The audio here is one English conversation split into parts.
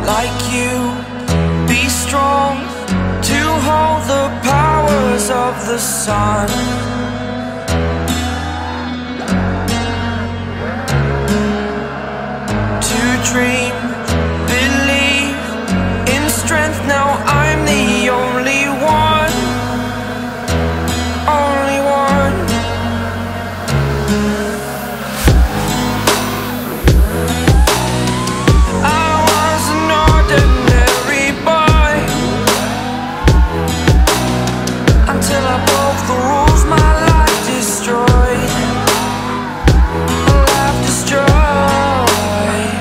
like you, be strong to hold the powers of the sun. To dream, believe in strength, now I'm the only one, only one. I was an ordinary boy until I broke the rules, my life destroyed, life destroyed.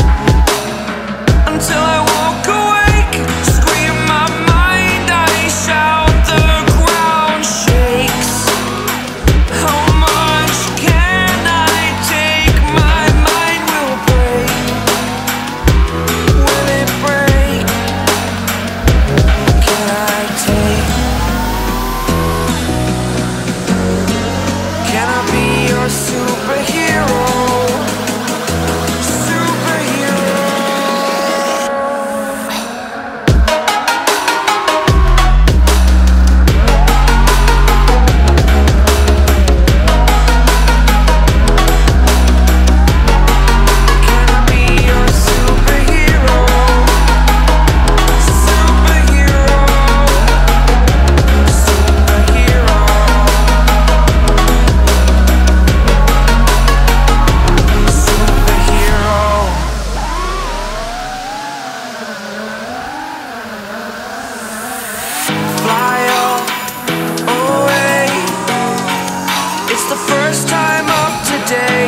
Until I walk awake, scream my mind, I shout, the ground shakes. How much can I take? My mind will break. Will it break? Can I take? Can I be your superhero? The first time of today,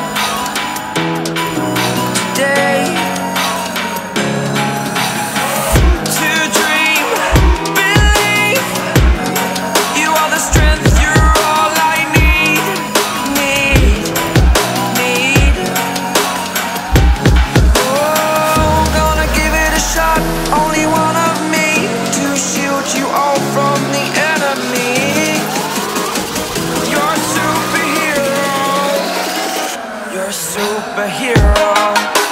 to dream, believe, you are the strength, you're all I need. Oh, gonna give it a shot, only one of me, to shield you all from the enemy. You're a superhero.